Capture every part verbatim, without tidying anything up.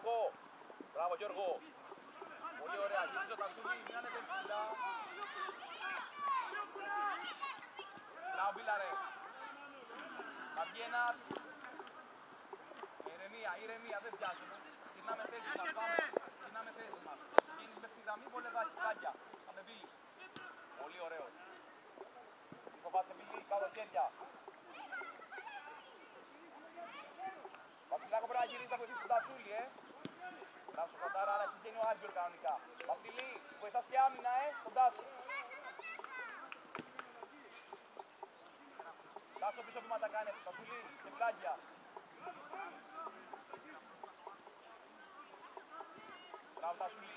Γιώργο. Μπράβο Γιώργο. Πολύ ωραία. Γυρίζει ο Ταξούλη. Μην ανεβαίνει ψηλά. Μπράβο Μπίλαρε. Θα βγει ένας. Ηρεμία, ηρεμία. Δεν πιάσουμε. Γυρνάμε θέσεις μας. Πάμε. Γυρνάμε θέσεις μας. Γίνεις μες στη γραμμή. Πολύ δάκια. Θα με μπει. Πολύ ωραίο. Μη φοβάσαι Μπίλη. Κάτω χέρια. Βασιλάκο πρέπει να γυρίσει να βοηθήσει τον Τασούλη, ε. Μπράβο στο κοντάρα, αλλά έχει γίνει ο Άγγελ κανονικά. Βασιλή, βοηθάς και άμυνα, ε, τον Τάσο. Τάσο πίσω βήματα κάνει, Τασούλη, σε πλάγια. Μπράβο Τασούλη.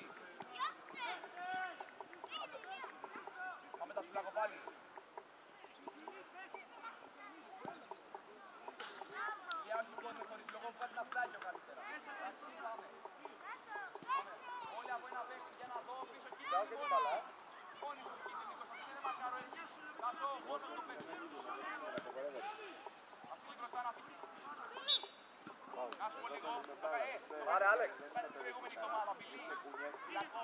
Πάμε Τασουλάκο πάλι. Και αν λοιπόν με χωρίς λόγο βγάζει ένα πλάγιο καλύτερα. Πάμε. Όλοι από ένα παίκτη για να δω πίσω εκεί. Μόνοι τους εκεί την είκοσι πέντε μακαρό εκεί. Κάσω μόνο το παίξω. Βασίλη μπροστά να φύγει. Κάσω λίγο. Πάρε Άλεξ. Πάνε την προηγούμενη εβδομάδα. Μπιλί. Λακό.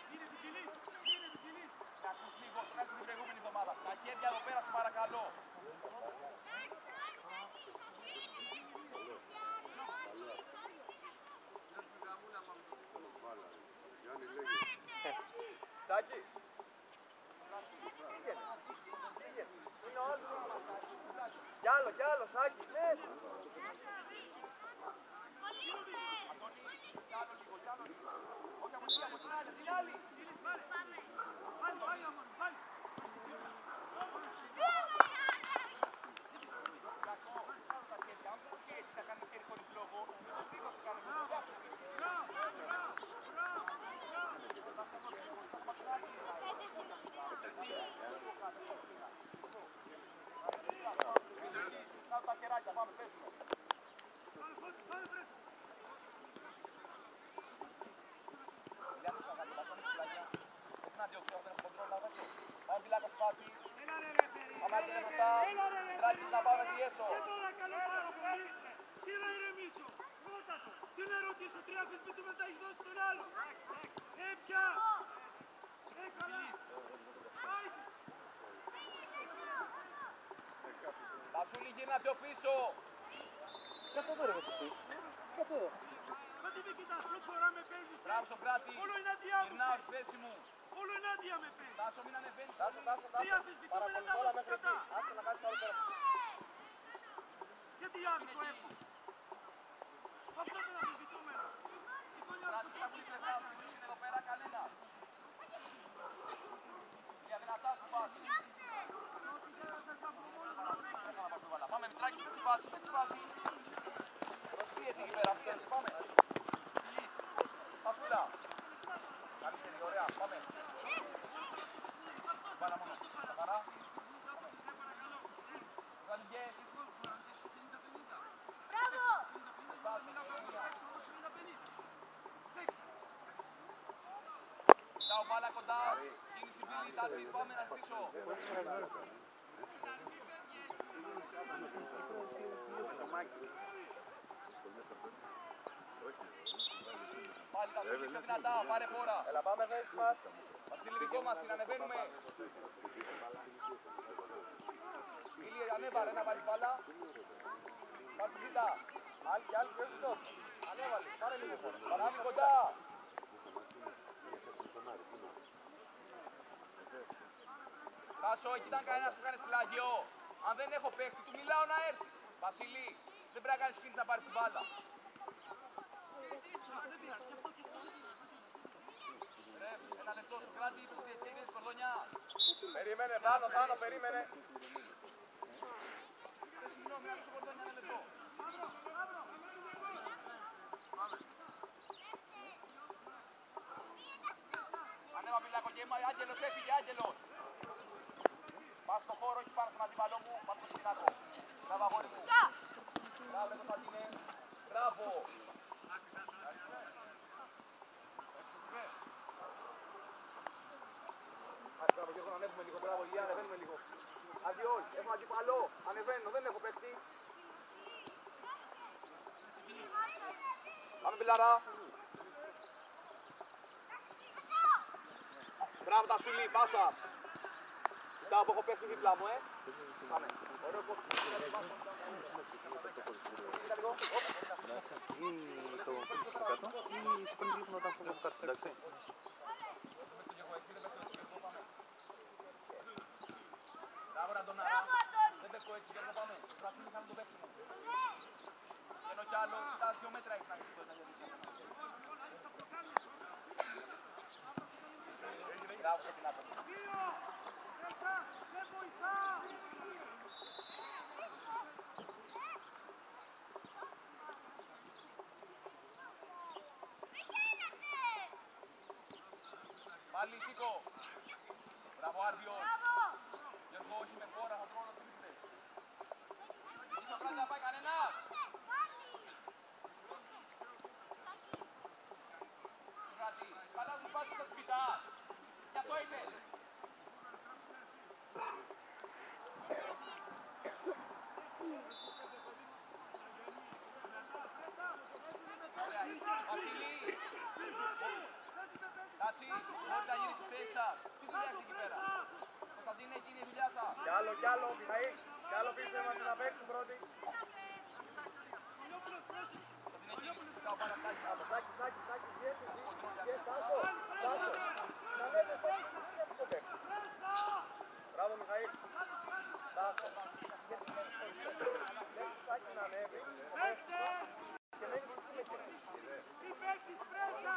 Να ακούς λίγο. Πάνε την προηγούμενη εβδομάδα. Τα χέρια εδώ πέρα σε παρακαλώ. Σάκη. Είναι ο άλλος. Κι άλλο, κι άλλο, Σάκη. Μες. Αντώνη, κι άλλο λίγο, κι άλλο λίγο. Όχι από την άλλη, από την άλλη. Πάλι, πάλι, πάλι. Κακό, κάνω τα χέρια. Αν πω και έτσι θα κάνει χέρι χωρίς λόγο, το στήθος σου κάνει. Κάτω τα κεράκια, πάμε, πέσουμε. Όχι να διώξει, δεν έχω κοντρόλ, να δώσω. Πάμε Βιλάκο στη φάση. Πάμε άρχισε μπροστά. Τράκης να πάμε διέσω. Και τώρα καλό πάρα πολύ. Τι να ηρεμήσω. Ρώτα το. Τι να ρωτήσω. Τρία αφισβητούμε τα έχεις δώσει τον άλλο. Ε, πια. Ε, καλά. Τασούλη γύρνα πιο πίσω. Κάτσε εδώ ρε εσύ. Κάτσε εδώ. Μα τι με κοιτάς, πρώτη φορά με παίζεις. Μπράβο στον Κράτη. Όλο ενάντια μου. Γυρνάω στη θέση μου. Όλο ενάντια με παίζεις. Τάσο μην ανεβαίνεις. Τάσο, τάσο, τάσο. Τρία αφισβητούμενα τα δώσεις κατά. Άσο να κάνεις άλλο πέρα. Γιατί άδικο έχω. Αυτό είναι αφισβητούμενο. Σηκώνει Κράτη, θα βγει πλευρά σου. Είναι εδώ πέρα κανένας. Για δυνατά σου πας. Πάμε Μητράκη, πες τη φάση, πες τη φάση. Προσπίεση εκεί πέρα, πίεση, πάμε. Πασούλα. Καλύτερη, ωραία, πάμε. Βάλα μόνο, καθαρά. Γαλλιές. Μπράβο! Τσάω, μπάλα κοντά. Κίνηση πύλη, τάτσις, πάμε να στήσω. Πάλι τα σούλη πιο δυνατά, πάρε φόρα. Έλα πάμε θέσεις μας. Βασίλη δικό μας, συνανεβαίνουμε. Μίλη, ανέβαρε να βάλεις μπάλα. Πάρτε ζήτα. Άλλη και άλλη και όχι τόσο. Ανέβαλες, πάρε λίγο φόρο. Βασίλη κοντά. Τάσο, εκεί ήταν κανένας που κάνεις πλάγιο. Αν δεν έχω παίκτη, του μιλάω να έρθει. Βασίλη, δεν πρέπει να κάνεις κίνηση να πάρει την μπάλα. Ρε, ένα λεπτό σου κράτη, είπες ότι εσύ έγινες κορδονιά. Περίμενε, Θάνο, Θάνο, περίμενε. Ρε, συγγνώμη, άκουσε κορδονιά ένα λεπτό. Ανέβα Πιλάκο και είμαι, Άγγελος έφυγε, Άγγελος. Πας στο χώρο, όχι πάνω στον αντιπαλό μου, πάνω στον Πιλάκο. Μπράβο αγόρι μου. Μπράβο ρε Κωνσταντίνε. Μπράβο. Ας μπράβο και εγώ να ανέβουμε λίγο, μπράβο Ηλία, ανεβαίνουμε λίγο. Άντι όχι, έχουμε αντιπαλό, ανεβαίνω, δεν έχω παίκτη. Πάμε Πιλάρα. Μπράβο τα σουλί, πάσα. Κοιτάω που έχω πέφτει δίπλα μου, ε. Πάμε. Ωραίο κόψη. Ή το πέντε τοις εκατό ή σε παίρνει τηλέφωνο όταν φεύγω κάτι, εντάξει. Μπράβο Ραντονάρα. Δεν παίξω έτσι, Γιώργο, πάμε. Προσπαθούμε να το παίξουμε. Ενώ κι άλλο, τα δύο μέτρα έχει να έχεις το ένα. Μπράβο σε την άτομη. Πάλι Τίκο. Μπράβο Άρβιος. Γιώργο, όχι με χώρα, θα τρώω να τρίπτε. Ίσο πράγμα να πάει κανένας. Κάτι, καλά σου πας στα σπιτά. Κι αυτό είναι. Ωραία, Βασίλη. Κάτση, μπορείτε να γυρίσεις θέση σας. Τι δουλειά έχεις εκεί πέρα. Κωνσταντίνε, εκείνη η δουλειά σας. Κι άλλο, κι άλλο, Μιχαήλ. Κι άλλο πίσω είμαστε να παίξουν πρώτοι. Κωνσταντίνε, εκείνη, κάω πάρα αυτά. Σάκη, Σάκη, Σάκη, βγες εσύ. Βγες, Τάσο, Τάσο. Να μένεις έτσι, έτσι το παίξεις. Μπράβο, Μιχαήλ. Τάσο. Λέξεις Σάκη να ανέβει. Και μένεις εσύ με εκείνα. Τι παίξεις πρέσα.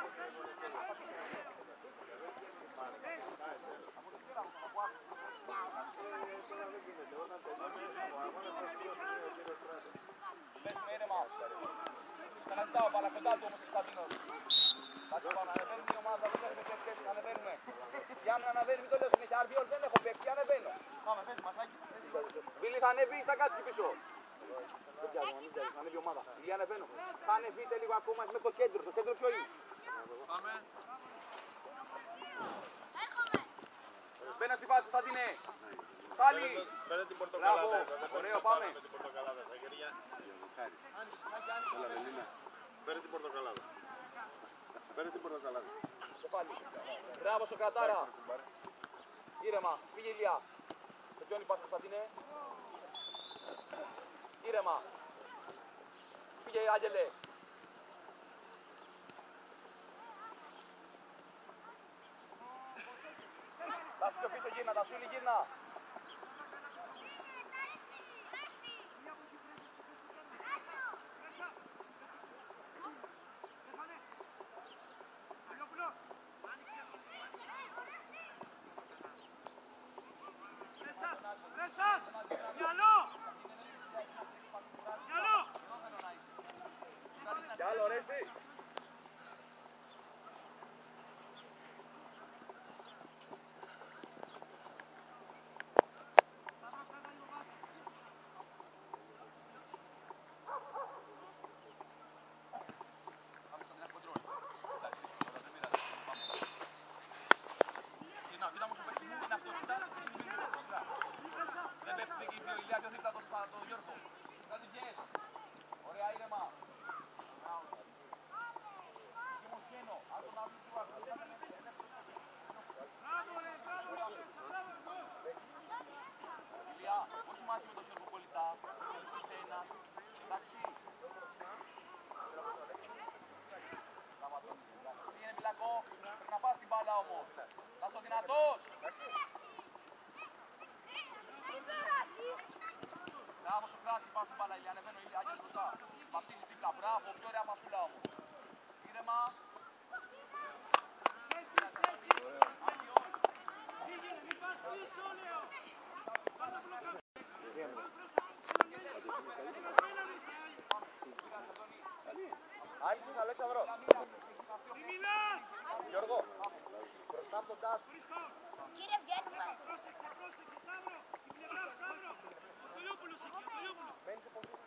Πες με ήρεμα. Ξαναζητάω πάρα κοντά του όμως ο Κωνσταντίνος. Κάτσε πάνω, ανεβαίνουμε η ομάδα, δεν έχουμε τέτοιες θέσεις, ανεβαίνουμε. Για να ανεβαίνει, μην το λέω συνέχεια, αρβιόλ δεν έχω παίξει, ανεβαίνω. Πάμε, πες μασάκι. Βίλη θα ανέβει ή θα κάτσει εκεί πίσω. Δεν πιάζω, μην πιάζω, θα ανέβει η ομάδα. Ηλία ανεβαίνω. Θα ανεβείτε λίγο ακόμα μέχρι το κέντρο, το κέντρο ποιο είναι. Πάμε. Μπαίνα στη φάση, Κωνσταντίνε. Πάλι. Φέρε την πορτοκαλάδα. Ωραίο, πάμε. Με την πορτοκαλάδα στα χέρια. Έλα, Βελίνα. Φέρε την πορτοκαλάδα. Φέρε την πορτοκαλάδα. Μπράβο στο κρατάρα. Ήρεμα, πήγε Ηλιά. Σε ποιον υπάρχει Κωνσταντίνε. Ήρεμα. Πήγε Άγγελε. Τα σου πιο πίσω γύρνα, τα σούλη γύρνα. Πρέσας, μυαλό. Μυαλό. Κι άλλο, Ρέστη. Ωραία ήρεμα. Ηλία, όχι μαζί με τον Γιώργο Πολιτά. Ένα. Εντάξει. Πήγαινε Μιλακό. Πρέπει να πας την μπάλα όμως. Θα είσαι δυνατός. Μπράβο Σοκράτη, πας την μπάλα Ηλία. Ανεβαίνω Ηλία, Άγγελος μπροστά. Βασίλης δίπλα, μπράβο, πιο ωραία πασούλα όμως. Ήρεμα. Άρχισες, Αλέξανδρο. Γιώργο, μπροστά από τον Τάσο. Κύριε βγαίνουμε. Μένεις σε πολύ.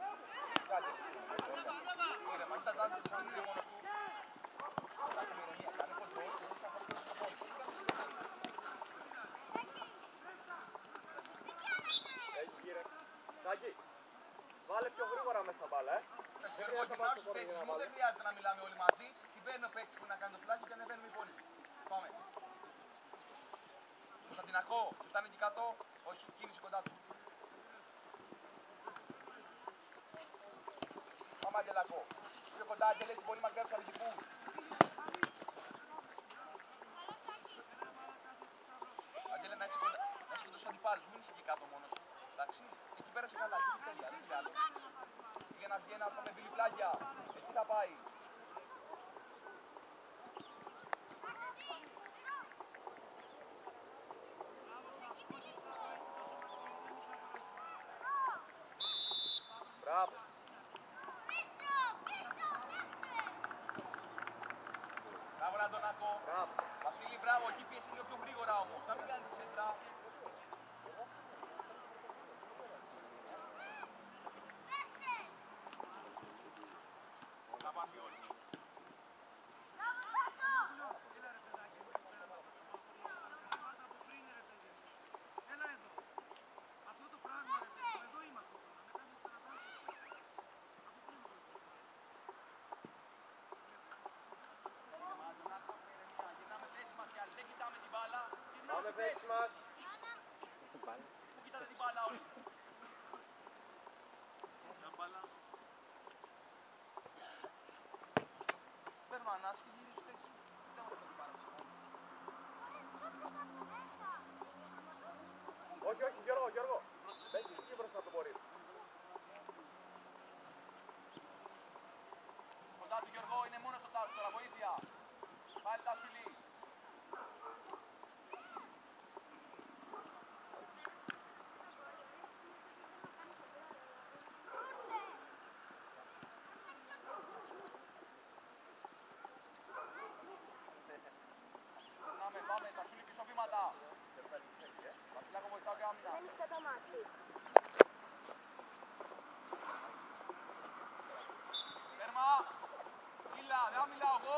Ήρεμα, κοίτα τα άντρες, δεν είναι μόνος του. Κάτσε με ηρεμία, κάνε κοντρόλ. Έχει γύρε. Σάκη, βάλε πιο γρήγορα μέσα στα μπάλα, ε. Γιώργο, κοιτάξου τις θέσεις μου, δεν χρειάζεται να μιλάμε όλοι μαζί. Κυβέρνει ο παίκτης που να κάνει το πλάκι και ανεβαίνουμε οι υπόλοιποι. Πάμε. Αντινακό, του φτάνει εκεί κάτω. Όχι, κίνηση κοντά του. Πάμε Αγγελακό. Πιο κοντά, Αγγελέ, πολύ μακριά τους αλυτικούς. Αγγέλε, να είσαι κοντά, να είσαι κοντά στους αντιπάλους, μην είσαι εκεί κάτω μόνος σου. Εντάξει, εκεί πέρασε καλά, εκεί τέλεια, δεν είναι άλλο. Για να βγει ένα από τα με πλάγια, εκεί θα πάει. Μπράβο. Μπράβο Αντωνάκο. Μπράβο. Βασίλη, μπράβο, εκεί πίεση λίγο πιο γρήγορα όμως. Να μην κάνεις σέντρα. Να πάμε όλοι. Έλα εδώ. Αυτό το πράγμα, ρε παιδί, εδώ είμαστε τώρα. Μετά δεν ξαναπάσουμε. Από πριν το Αντωνάκο, ηρεμία. Γυρνάμε θέση μας κι άλλοι. Δεν κοιτάμε την μπάλα. Πάμε θέση μας. Πού κοιτάτε την μπάλα όλοι. Μια μπάλα. Παίρνω ανάση και γυρίζω στη θέση. Δεν μπορώ να την πάρω. Όχι, όχι, Γιώργο, Γιώργο. Μπέκει, εκεί μπροστά το μπορεί. Κοντά του Γιώργο είναι μόνο στο Τάσο τώρα, βοήθεια. Πάλι Τάσουλη. Πάμε, πάμε, Τάσουλη πίσω βήματα. Βασιλάκο βοηθάω και άμυνα. Τέρμα. Μίλα, δεν μιλάω εγώ.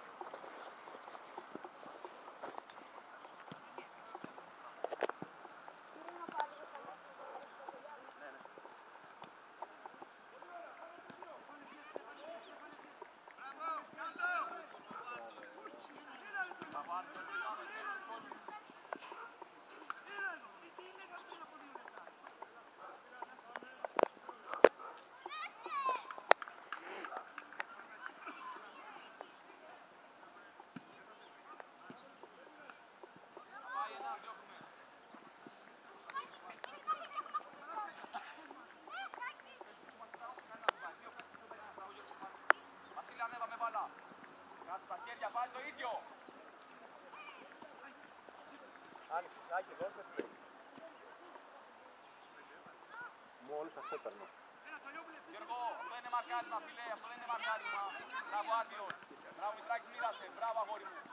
Κάτω τα χέρια, πάλι το ίδιο. Άνοιξε, Σάκη, δώστε πλay. Μόλις θα σε έπαιρνα. Γιώργο, αυτό είναι μαρκάρισμα, φίλε, αυτό δεν είναι μαρκάρισμα. Μπράβο, Άντιος. Μπράβο, Μητράκη, μοίρασε. Μπράβο, αγόρι μου.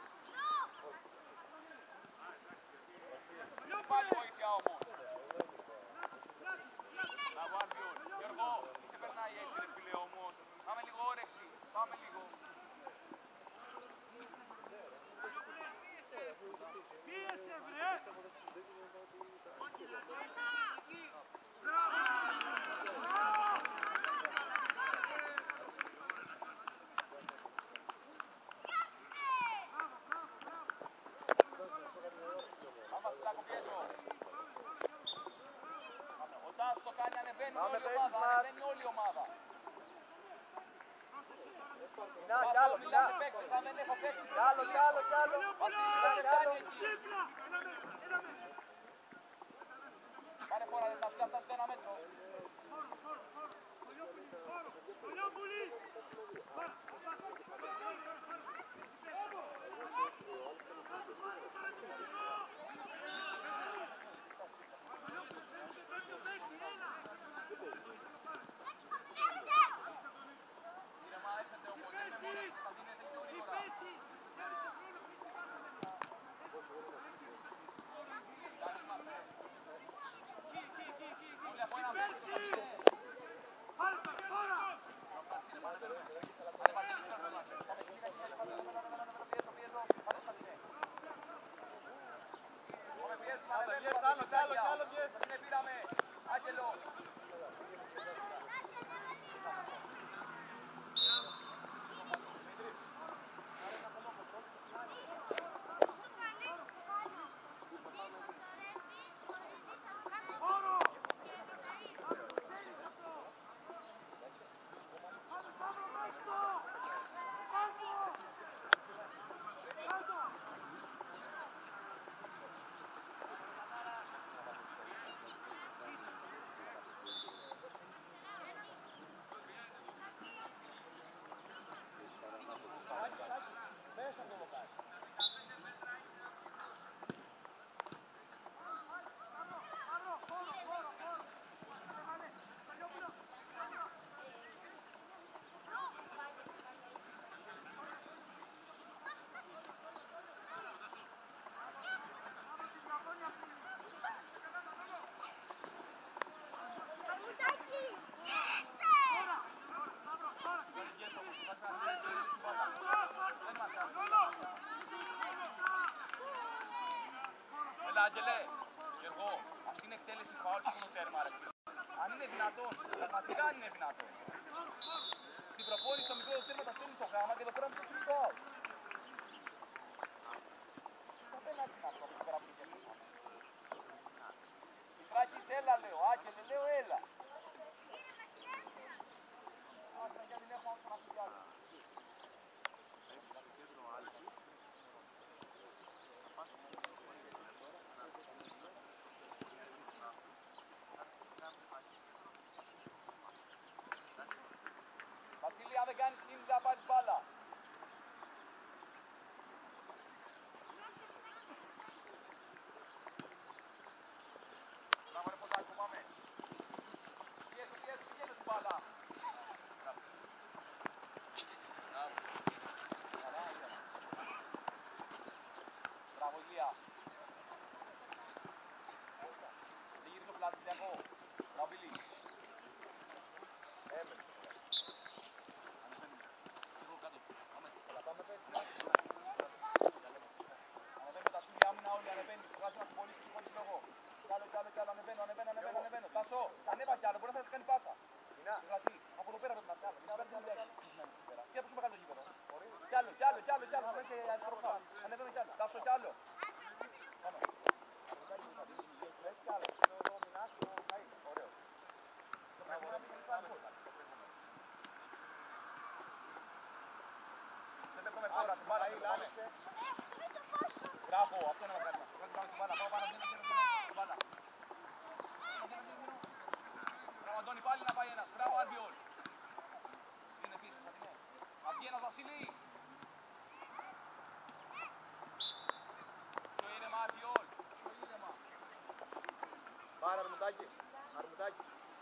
Πάλι βοήθεια όμως. Μπράβο, Άντιος. Γιώργο, τι σε περνάει έτσι, ρε φίλε, όμως. Πάμε λίγο όρεξη. Πάμε λίγο. Πίεσε, βρε! Πάμε, Βασιλάκο, πιέζω. Ο Τάσος το κάνει, ανεβαίνει Πάμε, όλη η θέσεις ομάδα. μας. Ανεβαίνει όλη η ομάδα. Να, κι άλλο, κι άλλο. Κι άλλο, κι άλλο, κι άλλο. Κι άλλο. Σύμπλα! Ένα μέτρο, ένα μέτρο. Πάρε φορά, δεν θα σου φτάσει το ένα μέτρο. Χώρο, χώρο, χώρο. Κολιόπουλη, χώρο. Κολιόπουλη! Πάρε, πάρε, Ήρεμα, έρχεται όμως, δεν είναι μόνος, θα δίνετε πιο γρήγορα. Εντάξει, είμαστε. Όλοι από ένα μέτρο. Άγγελε, και εγώ, αυτή είναι εκτέλεση φαουλ και μόνο τέρμα ρε. Αν είναι δυνατόν, πραγματικά αν είναι δυνατόν. Στην προπόνηση στο μικρό τέρμα τα στέλνει στο γάμα και εδώ πέρα στο φυσικό. Απέναντι είναι αυτό που τώρα πήγαινε. Μικράκης, έλα λέω, Άγγελε, λέω έλα. Άστρα γιατί δεν έχω όσο να σου πιάσω. Βασίλη, αν δεν κάνεις κίνηση θα πάρεις μπάλα. Μπράβο ρε Ποντάκο, πάμε. Πιέσαι, πιέσαι, πιέσαι την μπάλα. Μπράβο Ηλία. Δεν γυρίζει ο πλάτης, Λιακό. Μπράβο Ηλί. Έμενε. Ανεβαίνω τα τούλια άμυνα όλοι, ανεβαίνει. Βγάζω να πολύ πολύ λόγο. Κι άλλο, κι άλλο, κι άλλο, ανεβαίνω, ανεβαίνω, ανεβαίνω, ανεβαίνω. Τάσο, ανέβα κι άλλο, μπορεί να θα κάνει πάσα. Γρασί, από εδώ πέρα πρέπει να σε άλλο. Και από σου μεγάλο γήπεδο. Κι άλλο, κι άλλο, κι άλλο, κι άλλο, μέσα σε αριστεροφά. Ανεβαίνω κι άλλο. Τάσο, κι άλλο. Πάνω. Κι άλλο. Ωραίο. Δεν πέφτουμε χώρα, την μπάλα, άνοιξε. Μπράβο, αυτό είναι να κάνουμε. Πρέπει να την μπάλα, πάω πάνω, δίνω, δίνω, δίνω, μπάλα. Μπράβο Αντώνη, πάλι να πάει ένας. Μπράβο Άλμπιολ. Είναι πίσω, θα την είναι. Αυγεί ένας Βασίλη. Πιο ήρεμα Άλμπιολ. Πιο ήρεμα. Πάρα Αρμουτάκη, Αρμουτάκη.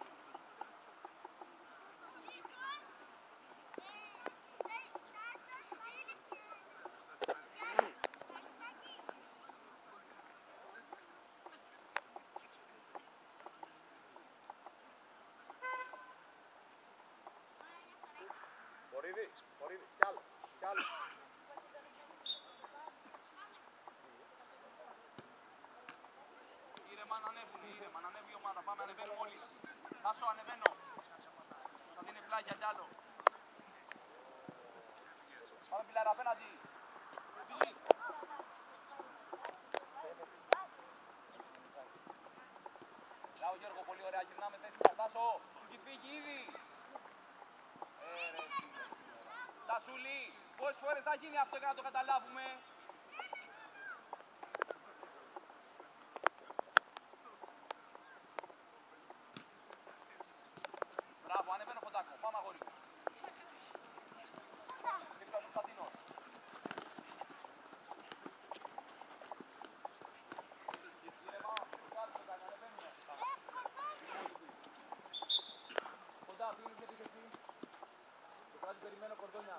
Χορίδη, χορίδη, κι άλλο, κι άλλο. Ήρεμα να ανέβουν, ήρεμα να ανέβει η ομάδα. Πάμε, ανεβαίνουμε όλοι. Τάσο, ανεβαίνω. Θα δίνει πλάγια κι άλλο. Πάμε Πιλάρα, απέναντι. Λάω Γιώργο, πολύ ωραία, γυρνάμε θέση. Τάσο, σου έχει φύγει ήδη. Ε, ρε, Τασούλη, πόσες φορές θα γίνει αυτό για να το καταλάβουμε. Μπράβο, ανεβαίνω Φωτάκο, πάμε αγόρι. Δίπλα του Στατίνος. Ήρεμα, κάτσε τα, ανεβαίνουμε. Κοντά, πήγαινε και πήγε εσύ. Το κράτη περιμένω κορδόνια.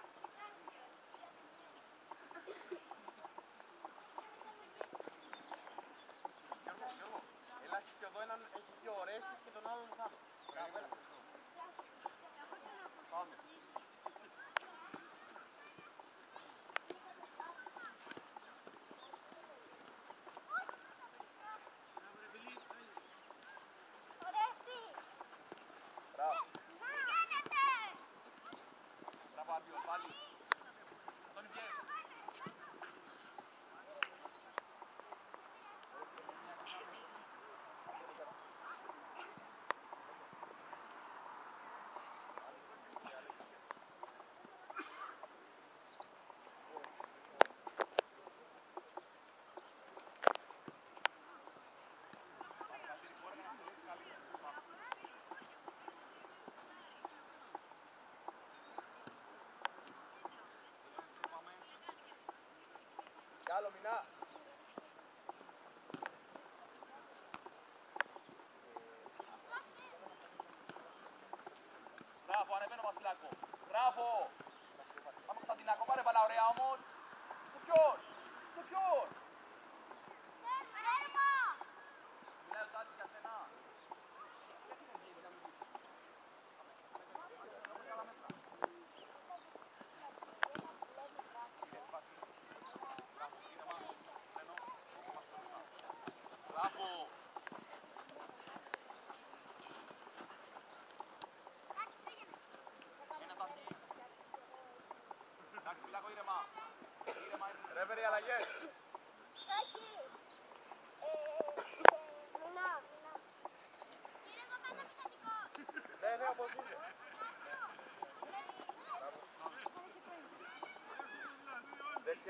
Γιώργο, Γιώργο, έλα εσύ και εδώ έναν έχει και ο Ρέστης και τον άλλον Χάμο. Πάμε. Μπράβο. Μπράβο Άλμπιολ, πάλι. Τον βγαίνει. Κι άλλο Μινά. Μπράβο, ανεβαίνω Βασιλάκο. Μπράβο. Πάμε Κωνσταντινάκο, πάρε μπαλά ωραία όμως. Σε ποιον, σε ποιον. Μιλάει ο Τάτσης για σένα. Γιατί δεν βγαίνει να μην βγει.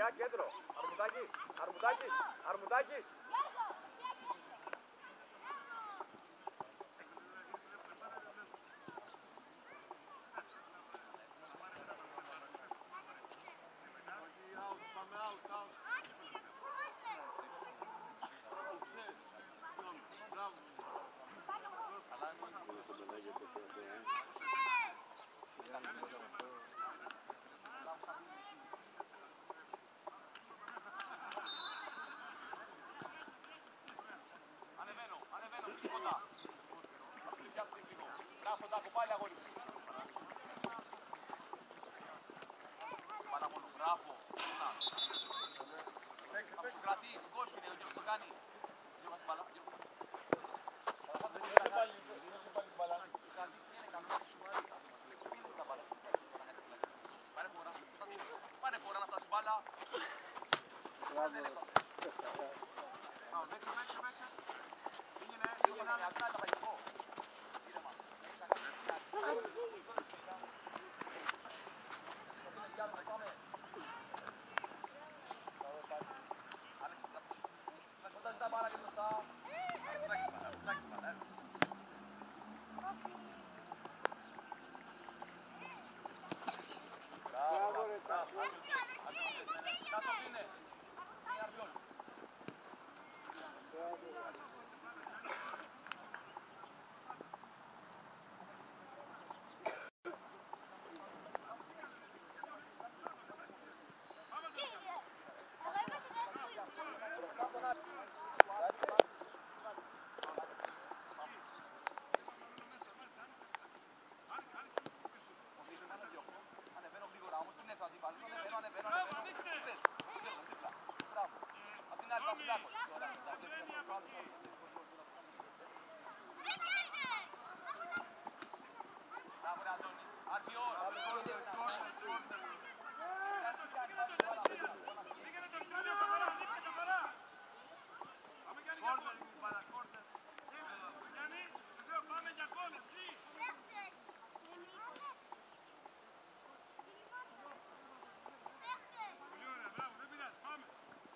παιδιά, κέντρο. Αρμουτάκης, Αρμουτάκης, Αρμουτάκης. Ανεβαίνω, ανεβαίνω, τίποτα. Μπράβο, Τάκο, πάλι αγόρι μου. Πάρα μόνο, μπράβο. Να μου κρατεί, δικός σου είναι ο Γιώργος το κάνει. Γιώργος την μπαλά. Πάρε φορά να φτάσει μπάλα. Παίξε, παίξε, παίξε. Πήγαινε, πήγαινε, αυτά τα παγικό. Όταν τα μπάλα και μπροστά. Μπράβο, ρε, μπράβο. Κάσος είναι. Είναι αρβιόλ. Ανεβαίνω γρήγορα όμως, την έφα, την βάλω, ανεβαίνω, ανεβαίνω, ανεβαίνω. Μπράβο. Απ' την άλλη, Βασιλάκος. Μπράβο, ρε Αντώνη. Αρβιόλ. Πήγαινε τον Τζόνιο καθαρά, ανοίξτε καθαρά. Πάμε κι άλλη για κόλ. Γιάννη, σου λέω πάμε για κόλ, εσύ. Πολύ ωραία, μπράβο, δεν πειράζει, πάμε.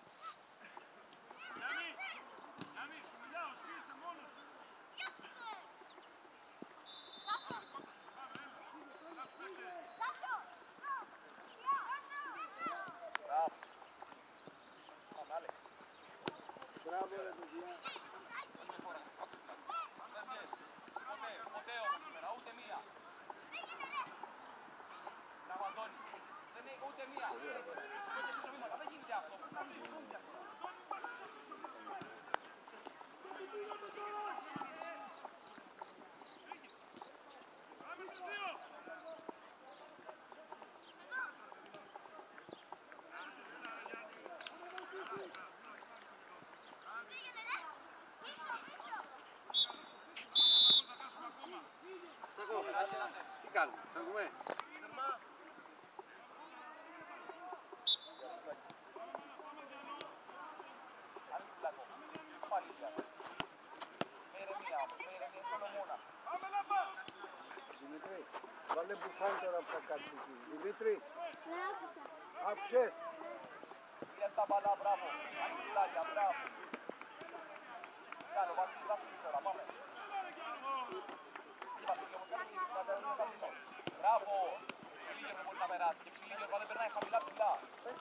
Γιάννη, Γιάννη, σου μιλάω, εσύ είσαι μόνος σου. Μπράβο, ρε παιδιά. Ποτέ όμως σήμερα, ούτε μία. Μπράβο Αντώνη. Δεν είναι ούτε μία. Δεν γίνεται αυτό. Πάμε στους δύο. Τι κάνουμε, φεύγουμε. Δημήτρη, βάλε μπουφάν τώρα που θα κάτσει εκεί. Δημήτρη, άκουσες. Πήρε τα μπαλά, μπράβο. Ανοιχτάκια, μπράβο. Καλό, Βασίλη, Βασίλη τώρα, πάμε. Μπράβο. Ψηλίγιο δεν μπορεί να περάσει και ψηλίγιο δεν περνάει χαμηλά ψηλά.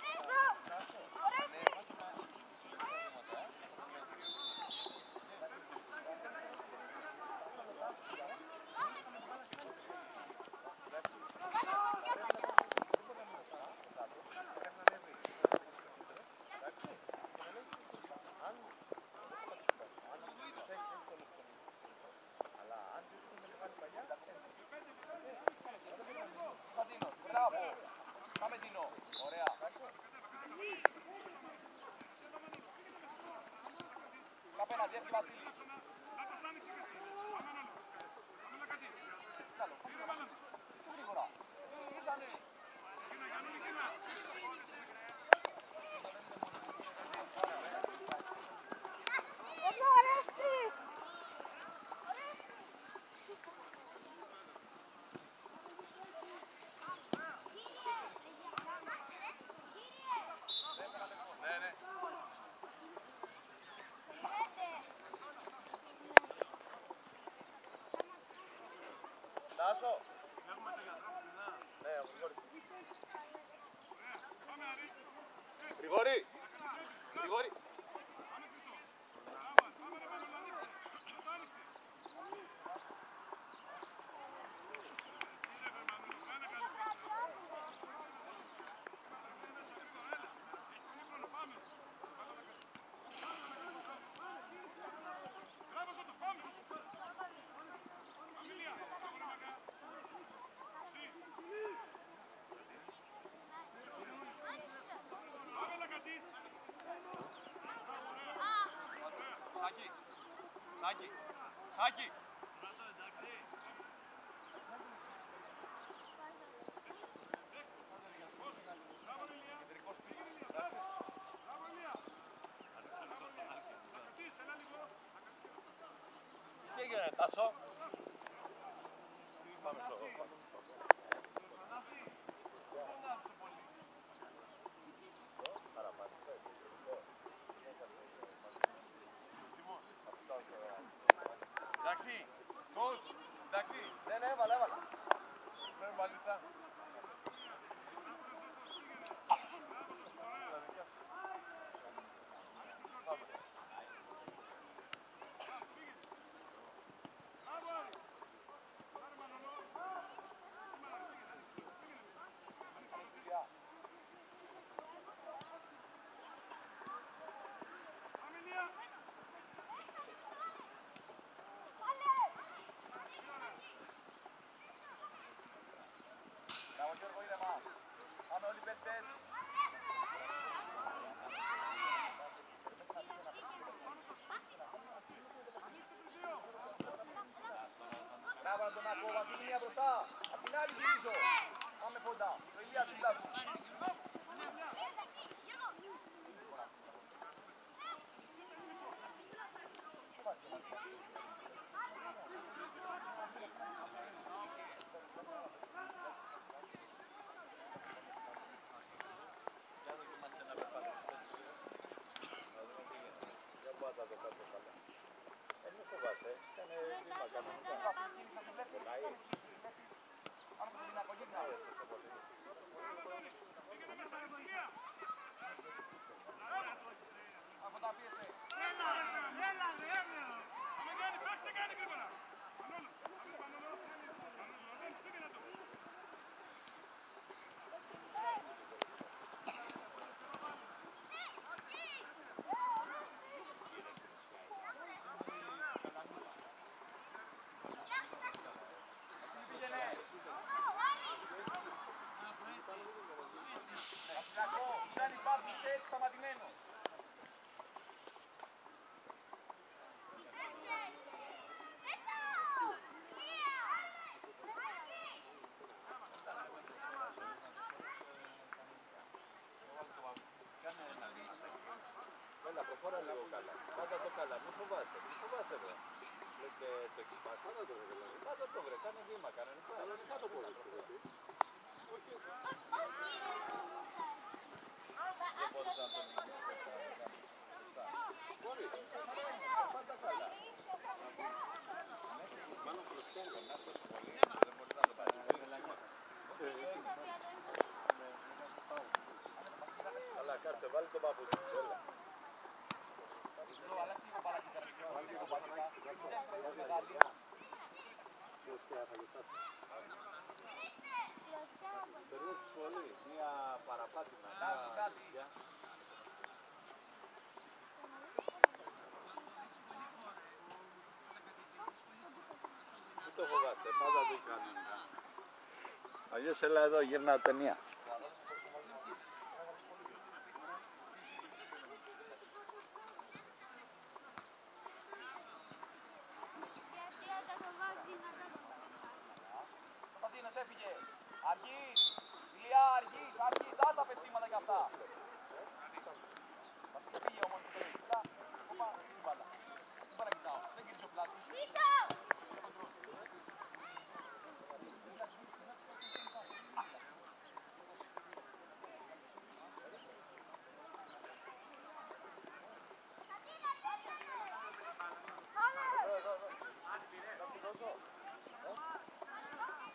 Κωνσταντίνος, μπράβο. Πάμε Τίνο. Ωραία. Απέναντι, έρθει Βασίλη. Καλό, γρήγορα. Ήρθανε. Τάσο. Ναι, ο Γρηγόρης. Γρηγόρη! Γρηγόρη! Σάκη, Σάκη, Σάκη. Τι έγινε, Τάσο? Πάμε στο... Εντάξει, coach, εντάξει. Ναι, ναι, έβαλα, έβαλα. Φέρε μπαλίτσα. Μπράβο Γιώργο, ήρεμα. Πάμε όλοι πέντε. Μπράβο να τον ακούω, αυτή μία μπροστά. Απ' την άλλη γυρίζω. Πάμε κοντά. Το Ηλία του Βλάβου. Δεν υπάρχει τέτοιο σταματημένο. Έλα, προχώρα λίγο καλά. Πάτα το καλά, μη φοβάσαι, μη φοβάσαι βρε. Λες και το έχεις πάσει. Πάτα το βρε, πάτα το βρε, κάνε βήμα, κανονικά. Κανονικά το πόδι σου. Όχι, όχι. Δεν μπορείς να τον μπορείς, πάτα καλά. Μάλλον χρωστέλιο, να σας πολύ, δεν μπορείς να το πάρεις. Καλά, κάτσε, βάλει τον παπούτσι, έλα. Περνούσε πολύ, μία παραπάτημα, μία δουλειά. Μην το φοβάστε, πάντα δεν κάνουν. Αλλιώς έλα εδώ, γύρνα ταινία. Κωνσταντίνος έφυγε. Αργείς. Ηλιά, αργείς, αργείς. Άσε τα πεσήματα κι αυτά. Μας είχε φύγει όμως. Κοίτα, όπα, την μπάλα. Δεν μπορώ να κοιτάω. Δεν γυρίζει ο πλάτης. Πίσω! Εδώ, εδώ, εδώ. Θα την δώσω.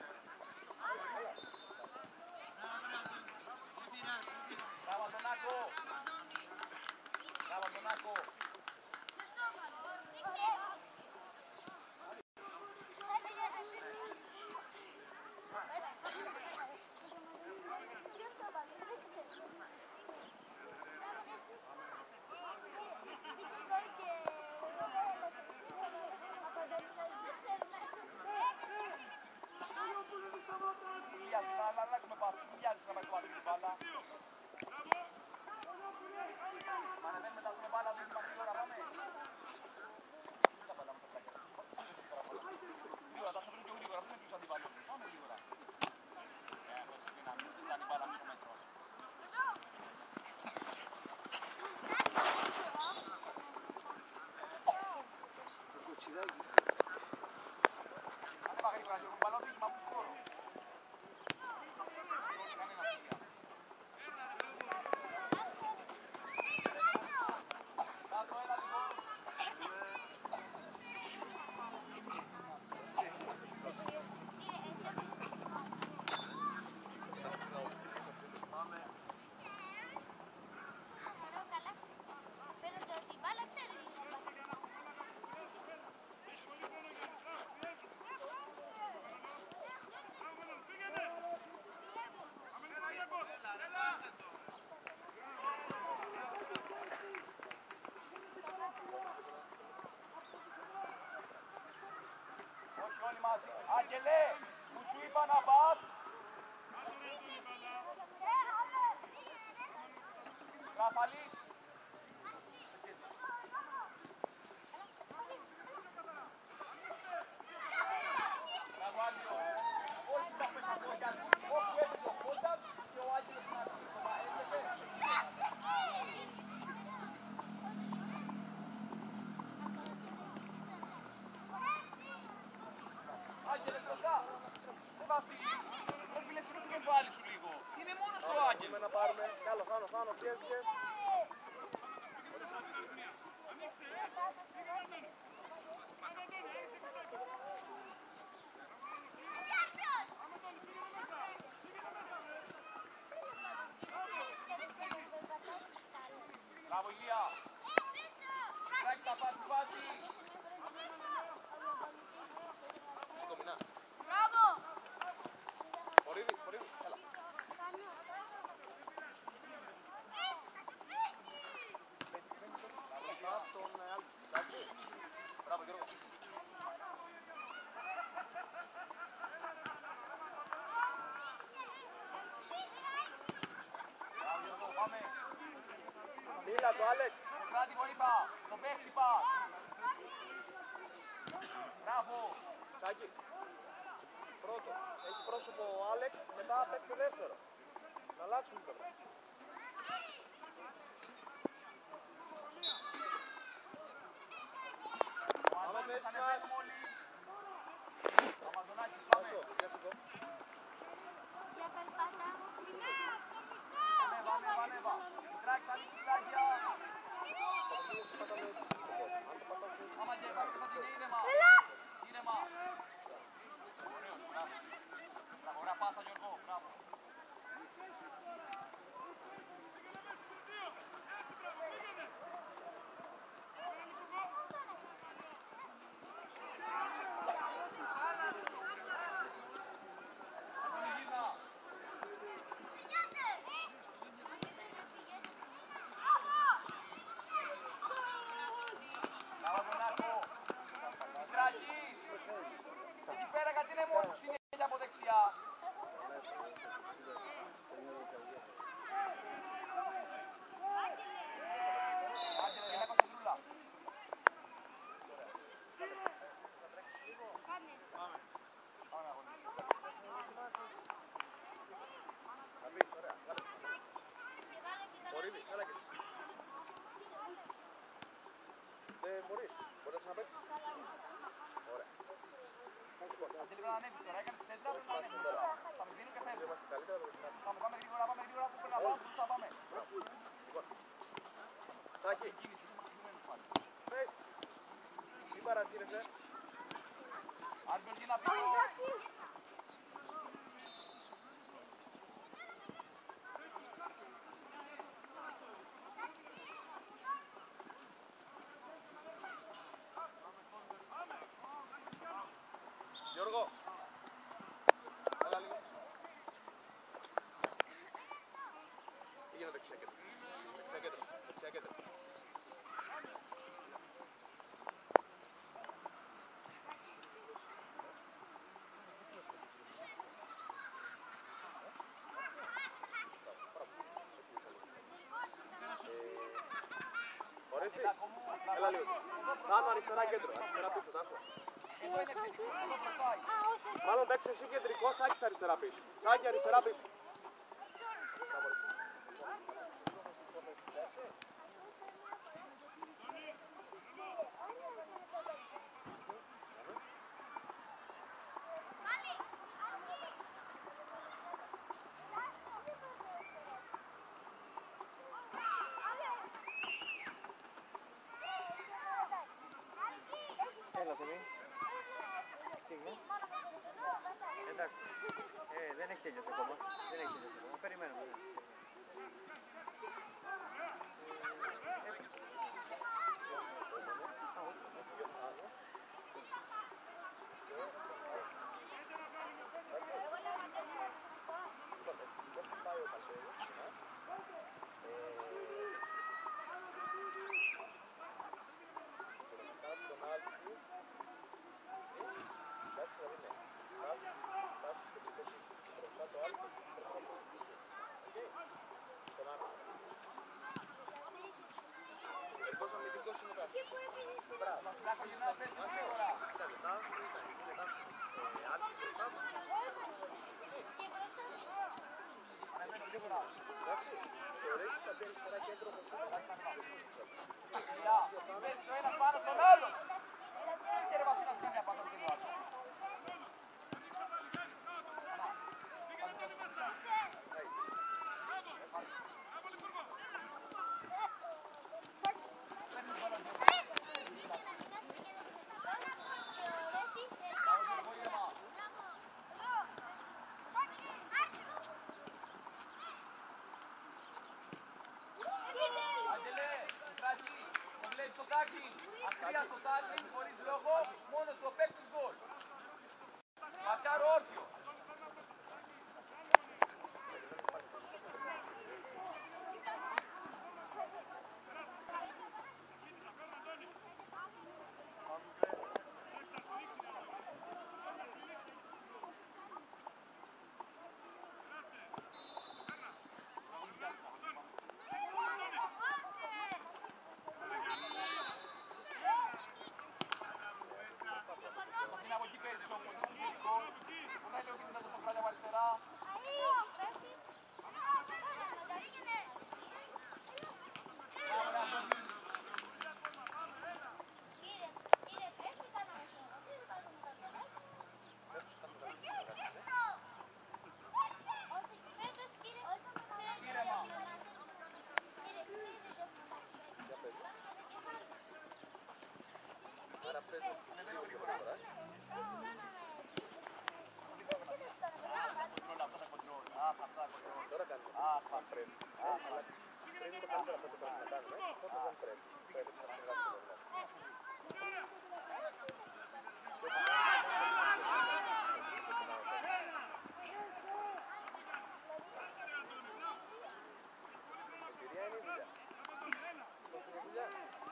παίξουμε πάση. Μην βιάζεις να πάει πάση την μπάλα. Μα ανεβαίνουμε μετά την μπάλα, δείχνει μας γρήγορα, πάμε. Δεν τα πατάμε τα πλάκια. Γρήγορα, τα σωθούν πιο γρήγορα, μην τους αντιβάλλουν. Πάμε γρήγορα. Ε, αυτό είναι δυνάμει, δεν κάνει μπάλα μισό μέτρο. Ανέβα γρήγορα, Γιώργο, μπάλα οδήγημα από τους χώρους. Όλοι μαζί. Άγγελε, που σου είπα να πας. Ραφαλής. Ραβάλιο. Όχι τα πες από για όπου έπαιζε ο Κώστας και ο Άγγελος να Άγγελε μπροστά. Δεν βασίλεις. Πρέπει λες στο κεφάλι σου λίγο. Είναι μόνο στο Άγγελο. Να πάρουμε. Κι άλλο, χάνω, χάνω, πιες, πιες. Μπράβο Ηλία. Τράκι τα πάρει τη βάση. Σηκωμινά. Μπράβο! Μωρίδης, Μωρίδης, έλα. Μπράβο Γιώργο. Πάμε. Μίλα το Άλεξ. Το κράτη βοήθα. Το παίχτη πας. Μπράβο. Τάκη. Πρώτο. Έχει πρόσωπο ο Άλεξ, μετά παίξει δεύτερο. Να αλλάξουμε τώρα. Πάμε μέσα να ανεβαίνουμε όλοι. Αμαζονάκης, πάμε. Άσο, για σηκώ. Ανέβα, ανέβα, ανέβα. Τράξε, ανοίξει πλάγια. Άμα και πάμε και θα την ήρεμα. Ήρεμα. Ωραίος, μπράβο. Μπράβο, ωραία πάσα Γιώργο, μπράβο. Εκεί πέρα γιατί είναι μόνος συνέχεια από δεξιά. Άγγελε, για να κόψε λούλα. Πάμε. Πάμε αγώνι. Να μπεις, ωραία. Μωρίδης, έλα και εσύ. Δεν μπορείς, μπορείς να παίξεις. Ωραία. Δεν λίγο να ανέβεις τώρα, έκανες σέντρα, πρέπει να ανέβεις τώρα. Θα με δίνω και φεύγω. Είμαστε καλύτερα από την άλλη. Πάμε, πάμε γρήγορα, πάμε γρήγορα, που πρέπει να πάμε, μπροστά πάμε. Τάκη, Κίνηση, πάλι. πες. Τι παρατήρησε. Αν Γεωργίνα πίσω. Γιώργο. Έλα λίγο. Πήγαινε δεξιά κέντρο. Δεξιά κέντρο. Δεξιά κέντρο. αριστερά κέντρο, αριστερά πίσω, Τάσο. Εδώ είναι επιθετικό, εδώ μπροστά είναι. Μάλλον παίξε εσύ κεντρικό, Σάκης αριστερά πίσω. Σάκη αριστερά πίσω. Έλα, Θεμή. Τι είναι? Εντάξει. Ε, δεν έχει τελειώσει ακόμα. Δεν έχει τελειώσει ακόμα. Περιμένουμε. Πόσο αμυντικός είναι ο Τάσος. Μπράβο. Να ξεκινάς έτσι γρήγορα. Κοίτατε, Τάσος είναι, είναι Τάσος. Άλκης μπροστά μου. Ανεβαίνω γρήγορα. Εντάξει, θεωρείς θα μπει αριστερά κέντρο όπως είναι. Γεια. Παίζει το ένα πάνω στον άλλο. Και ρε Βασίλας κάνει απάντηση και το άλλο. Ακραία στο τάκι, χωρίς λόγο, μόνο στο παίκτης γκολ. Μαρκάρω όρθιο. Άρα παίζουν λίγο πιο γρήγορα. Τώρα κάνουμε. Αν πρέπει. Αλλά πριν το καλύτερα αυτό το πρέπει να κάνουμε, τότε δεν πρέπει. Πρέπει να συνεργαστούμε. Η Συρία είναι η δουλειά. Πώς είναι η δουλειά?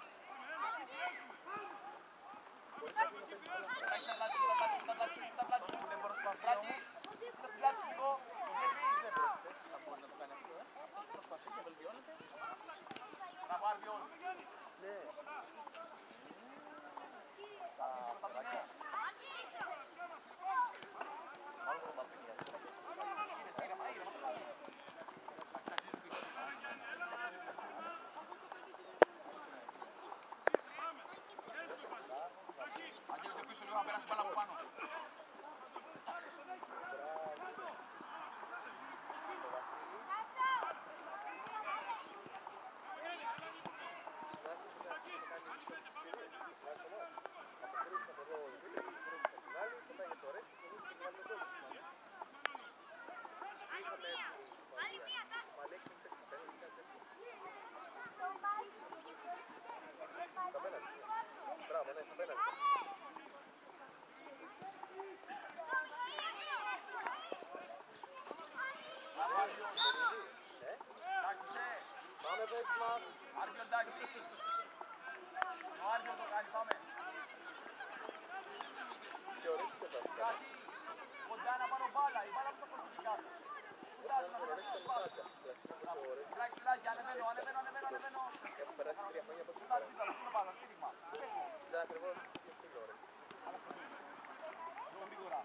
Μπράβο, ναι, στα πέναλτι. Πάμε παίξεις μας. Άρβιο εντάξει. Ο Άρβιο το κάνει, πάμε. Και ωραίσεις και τα Κάτι κοντά να πάνω μπάλα, η μπάλα που θα προσφυγεί κάτω. Φράκι, φράκι, ανεβαίνω, ανεβαίνω, ανεβαίνω, ανεβαίνω. Έχουν περάσει τρία χρόνια πώς Φράκι, θα το μπάλα, στήριγμα. δεν εγώ πιο στείλω ρε. Λίγο γρήγορα.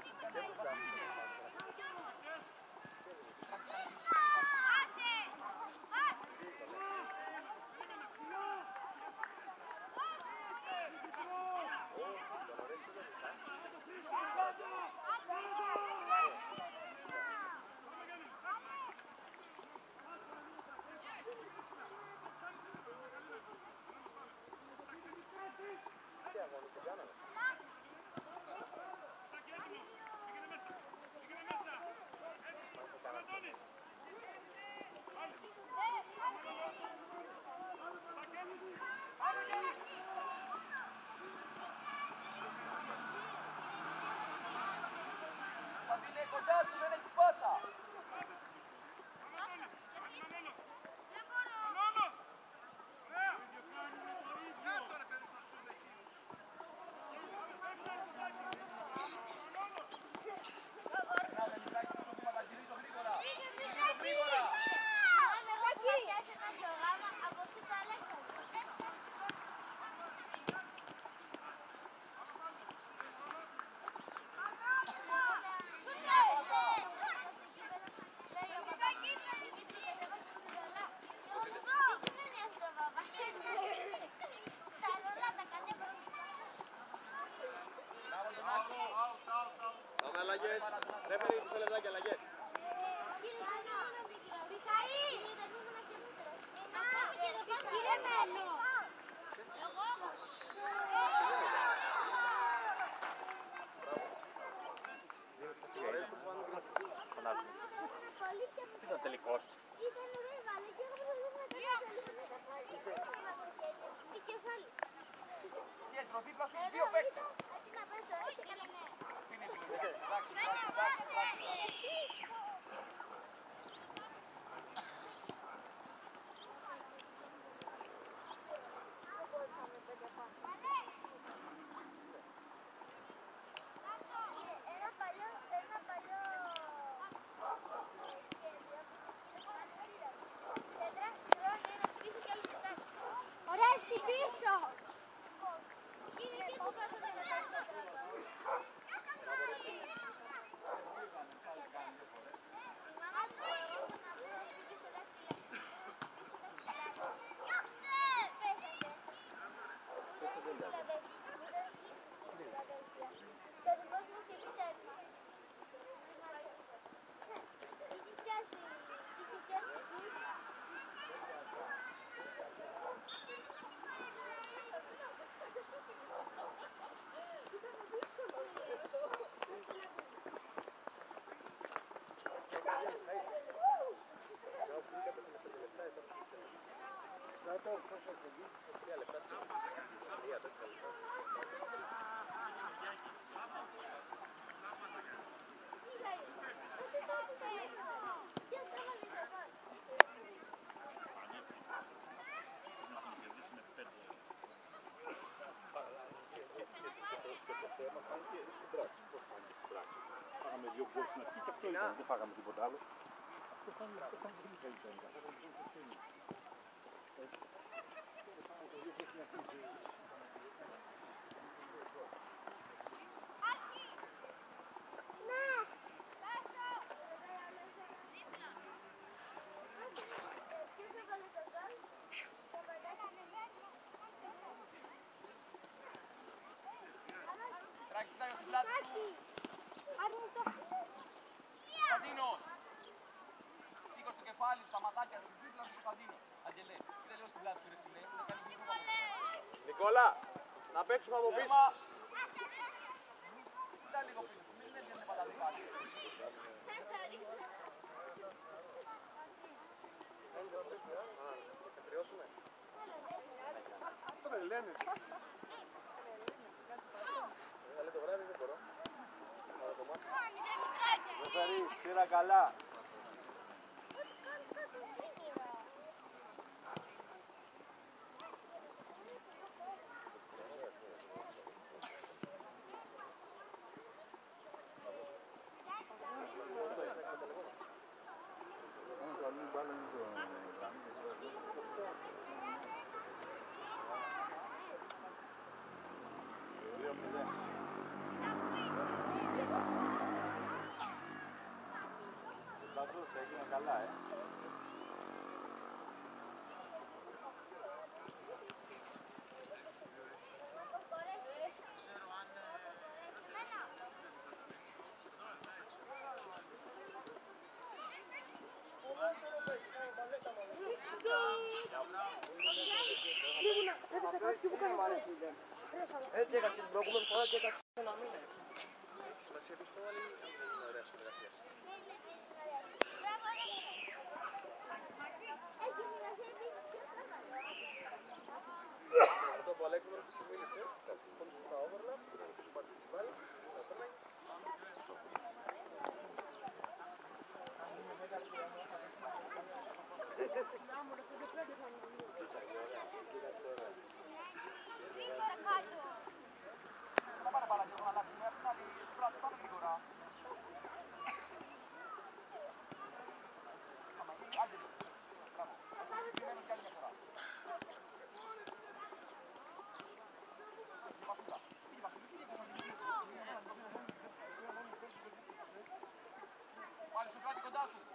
Τι αγώνες δεν κάναμε. Πατίνε κοντά του, δεν έχει πάσα. Πάμε αλλαγές. Ρε παιδί, μισό λεπτάκι αλλαγές. Τι ήταν τελικός. Και τροφή πλάσου δύο παίκτες. Αυτή είναι η επιλογή. Εντάξει, εντάξει, εντάξει, εντάξει. Ωραία, στην πίσω! Τρία λεπτά στην τρία, τέσσερα λεπτά. Το θέμα φάνηκε στην πράξη. Πώς φάνηκε στην πράξη. Φάγαμε δύο γκολ στην αρχή και αυτό ήταν. Δεν φάγαμε τίποτα άλλο. Αυτό φάνηκε πολύ καλύτερα. Τράκης ήταν στην πλάτη σου. Κωνσταντίνος. Σήκωσε το κεφάλι στα ματάκια του. Δίπλα του Κωνσταντίνο. Αγγελέ, κοίτα λίγο στην πλάτη σου ρε φίλε. Είναι καλή γρήγορα. Νικόλα, να παίξουμε από πίσω. Κοίτα λίγο πίσω σου. Μην έρχεσαι πάντα δικά σου. Θα κρυώσουμε. Αυτό δεν λένε. Αλλά το βράδυ δεν μπορώ. Αλλά το μάθω. Ζεφαρή, πήρα καλά. Παπαδούς έγινε καλά, ε. Έτσι έκασε την προηγούμενη φορά και έκατσε να μην είναι. Έχει σημασία ποιος το βάλει ή αν δεν είναι ωραία συνεργασία. Αυτό που Αλέξανδρος που σου μίλησε, πόνους που τα overlap, τους πάρει τους βάλει, θα περνάει. Θα πάρε μπάλα και εγώ να αλλάξουμε, απ' την άλλη στην πράτη, πάμε γρήγορα. Άμα, άντε το. Μπράβο. Αυτό είναι συγκεκριμένο κι άλλη μια φορά. Βασίλα, φύγε Βασίλη, φύγε. Πάλι στο κράτη κοντά σου.